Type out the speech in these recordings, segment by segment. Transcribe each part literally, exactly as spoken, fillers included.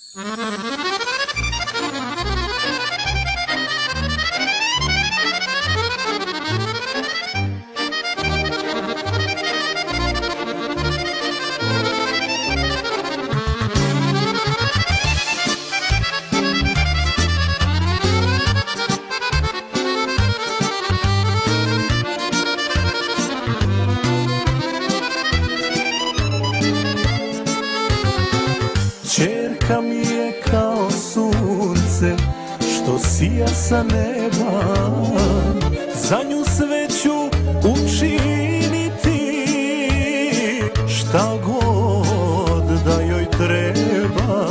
Ćerka mi je kao sunce što sija sa neba, za nju sve ću učiniti, šta god da joj treba.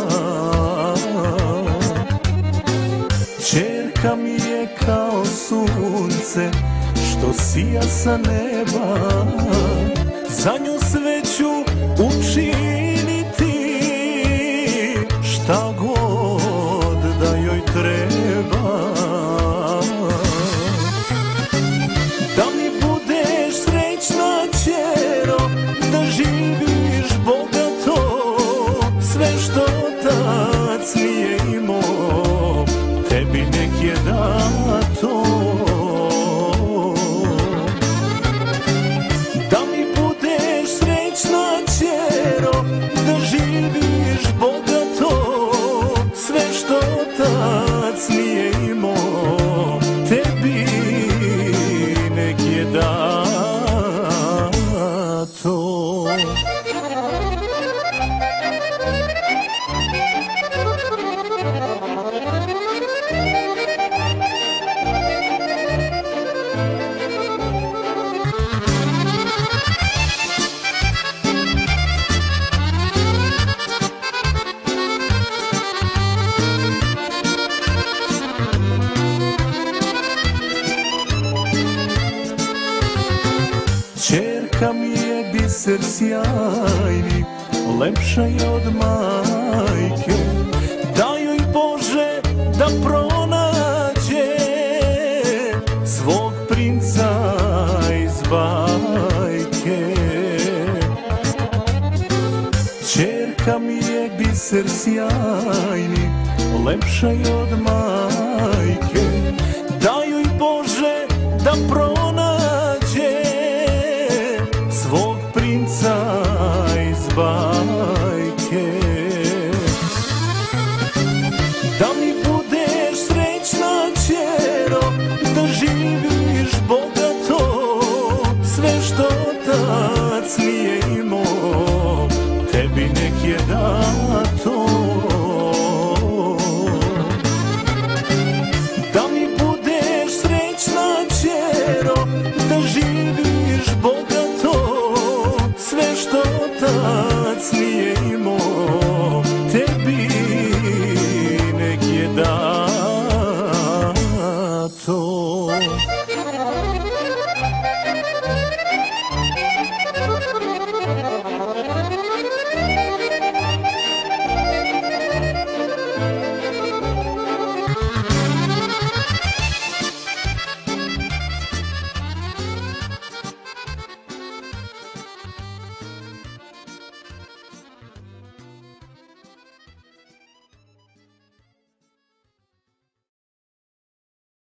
Ćerka mi je kao sunce što sija sa neba, za nju sve ću učiniti, šta god da joj treba. Da mi budeš srećna ćero, da živiš bogato, sve što otac nije imao, tebi nek je dato. Da mi budeš srećna ćero, da živiš bogato, sve što otac nije imao, tebi nek je dato. Ćerka mi je biser sjajni, lepša je od majke, daj joj Bože da pronađe svog princa iz bajke. Ćerka mi je biser sjajni, lepša je od majke, daj joj Bože da pronađe svog princa iz bajke. Da mi budeš srećna ćero, da živiš bogato, sve što otac nije imao, tebi nek je dato. Da mi budeš srećna ćero, da živiš bogato, sve što otac nije imao,